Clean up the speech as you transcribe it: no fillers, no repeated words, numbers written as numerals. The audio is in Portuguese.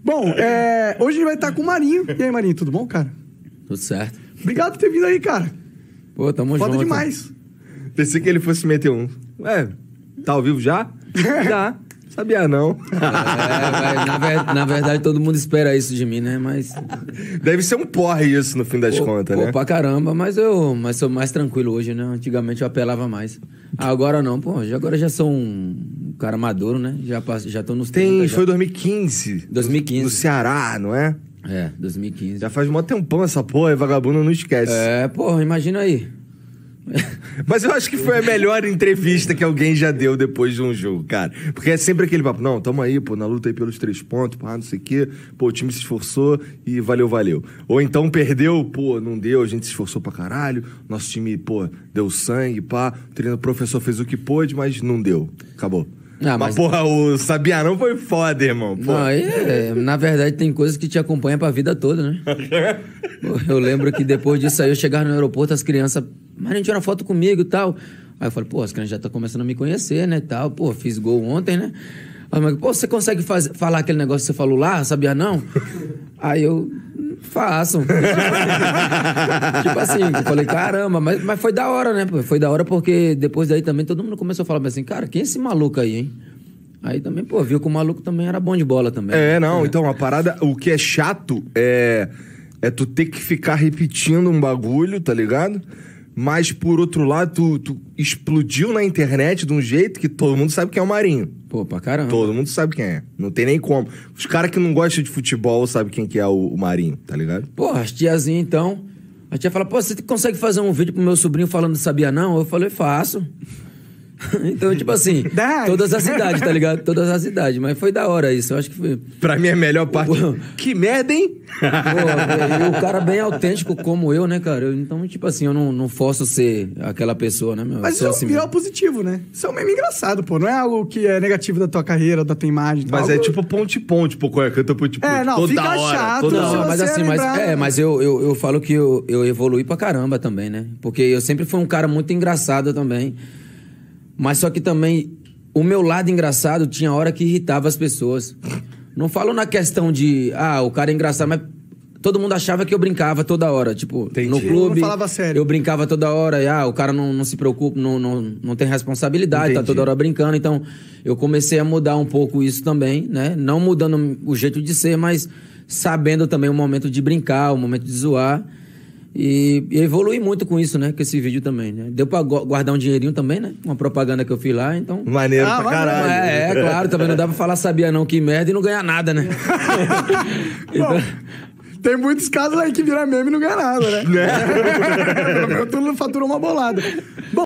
Bom, hoje a gente vai estar com o Marinho. E aí, Marinho, tudo bom, cara? Tudo certo. Obrigado por ter vindo aí, cara. Pô, tamo junto. Foda demais. Pensei que ele fosse meter um. Tá ao vivo já? Já. Sabia não. Na verdade, todo mundo espera isso de mim, né? Mas... Deve ser um porre isso, no fim das contas, né? Pô, pra caramba. Mas sou mais tranquilo hoje, né? Antigamente eu apelava mais. Agora não, pô. Agora já sou um cara maduro, né? Já tô nos 30. Foi 2015. 2015. No Ceará, não é? 2015. Já faz mó tempão essa porra, e vagabundo não esquece. Pô, imagina aí. Mas eu acho que foi a melhor entrevista que alguém já deu depois de um jogo, cara. Porque é sempre aquele papo, não, tamo aí, pô, na luta aí pelos 3 pontos, pá, não sei o quê. Pô, o time se esforçou e valeu. Ou então perdeu, pô, não deu, a gente se esforçou pra caralho. Nosso time, pô, deu sangue, pá. O professor fez o que pôde, mas não deu. Acabou. Mas porra, o Sabia não foi foda, irmão. Pô. Não, na verdade tem coisas que te acompanham pra vida toda, né? Pô, eu lembro que depois disso aí eu chegava no aeroporto, as crianças, mas a gente tira uma foto comigo e tal. Aí eu falei, pô, as crianças já estão começando a me conhecer, né, e tal. Pô, fiz gol ontem, né? Aí, mas, pô, você consegue falar aquele negócio que você falou lá, Sabia não? Aí eu... Façam. Tipo assim, eu falei, caramba, mas foi da hora, né? Foi da hora porque depois daí também todo mundo começou a falar assim, cara, quem é esse maluco aí, hein? Aí também, pô, viu que o maluco também era bom de bola também. Então, a parada, o que é chato é tu ter que ficar repetindo um bagulho, tá ligado? Mas, por outro lado, tu explodiu na internet de um jeito que todo mundo sabe quem é o Marinho. Pô, pra caramba. Todo mundo sabe quem é. Não tem nem como. Os caras que não gostam de futebol sabem quem que é o Marinho, tá ligado? Pô, as tiazinhas, então... A tia fala, pô, você consegue fazer um vídeo pro meu sobrinho falando Sabia não? Eu falei, faço. Então, tipo assim, todas as idades, tá ligado? Todas as idades. Mas foi da hora isso, eu acho que foi... Pra mim, a melhor parte... Que merda, hein? Pô, e o cara bem autêntico como eu, né, cara? Então, tipo assim, eu não posso ser aquela pessoa, né, meu? Mas isso é um viral positivo, né? Isso é um meme engraçado, pô. Não é algo que é negativo da tua carreira, da tua imagem. Mas é tipo ponte, pô, canta ponte. Não, toda fica hora, chato. toda não, hora. mas assim, mas eu falo que eu evolui pra caramba também, né? Porque eu sempre fui um cara muito engraçado também. Mas só que também, o meu lado engraçado tinha hora que irritava as pessoas. Não falo na questão de, o cara é engraçado, mas todo mundo achava que eu brincava toda hora. Tipo, Entendi. no clube, não falava sério. eu brincava toda hora. E, o cara não se preocupa, não tem responsabilidade, Entendi. tá toda hora brincando. Então, eu comecei a mudar um pouco isso também, né? Não mudando o jeito de ser, mas sabendo também o momento de brincar, o momento de zoar. E evolui muito com isso, né? Com esse vídeo também, né? Deu pra guardar um dinheirinho também, né? Uma propaganda que eu fiz lá, então... Maneiro pra caralho. Claro, também não dá pra falar Sabia não, que merda, e não ganhar nada, né? Bom, tem muitos casos aí que vira meme e não ganha nada, né? Pelo menos tu não faturou uma bolada. Bom,